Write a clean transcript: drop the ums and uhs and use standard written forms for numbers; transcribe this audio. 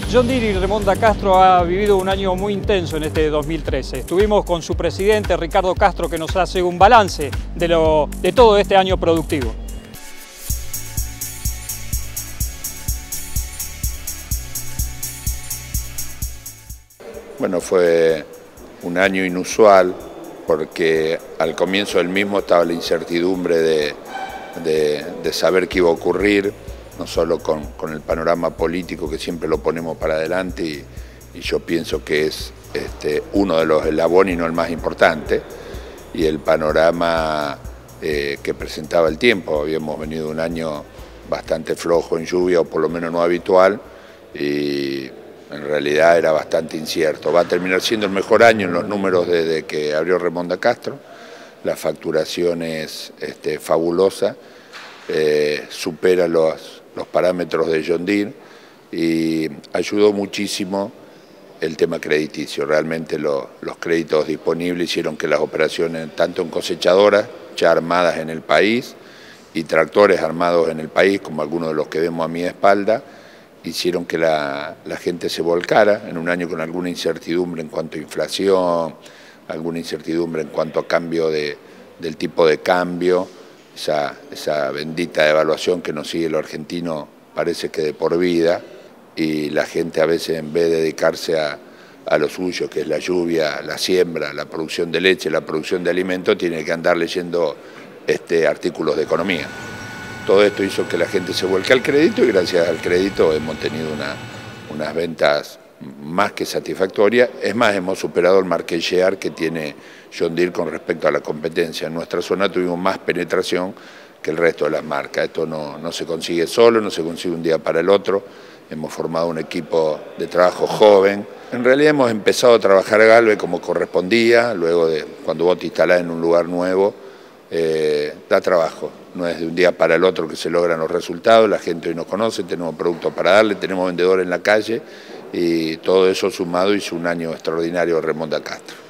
John Deere y Remonda Castro ha vivido un año muy intenso en este 2013. Estuvimos con su presidente Ricardo Castro, que nos hace un balance de todo este año productivo. Bueno, fue un año inusual porque al comienzo del mismo estaba la incertidumbre de saber qué iba a ocurrir, no solo con el panorama político que siempre lo ponemos para adelante y yo pienso que es uno de los eslabones y no el más importante, y el panorama que presentaba el tiempo. Habíamos venido un año bastante flojo en lluvia, o por lo menos no habitual, y en realidad era bastante incierto. Va a terminar siendo el mejor año en los números desde que abrió Remonda Castro. La facturación es fabulosa, supera los parámetros de John Deere y ayudó muchísimo el tema crediticio. Realmente los créditos disponibles hicieron que las operaciones, tanto en cosechadoras ya armadas en el país y tractores armados en el país, como algunos de los que vemos a mi espalda, hicieron que la gente se volcara en un año con alguna incertidumbre en cuanto a inflación, alguna incertidumbre en cuanto a cambio del tipo de cambio, esa bendita devaluación que nos sigue el argentino parece que de por vida, y la gente a veces, en vez de dedicarse a lo suyo, que es la lluvia, la siembra, la producción de leche, la producción de alimentos, tiene que andar leyendo artículos de economía. Todo esto hizo que la gente se vuelque al crédito y gracias al crédito hemos tenido unas ventas más que satisfactorias. Es más, hemos superado el market share que tiene John Deere con respecto a la competencia. En nuestra zona tuvimos más penetración que el resto de las marcas. Esto no se consigue solo, no se consigue un día para el otro. Hemos formado un equipo de trabajo joven. En realidad hemos empezado a trabajar Galve como correspondía, luego de cuando vos te instalás en un lugar nuevo, da trabajo. No es de un día para el otro que se logran los resultados, la gente hoy nos conoce, tenemos productos para darle, tenemos vendedores en la calle y todo eso sumado hizo un año extraordinario de Remonda Castro.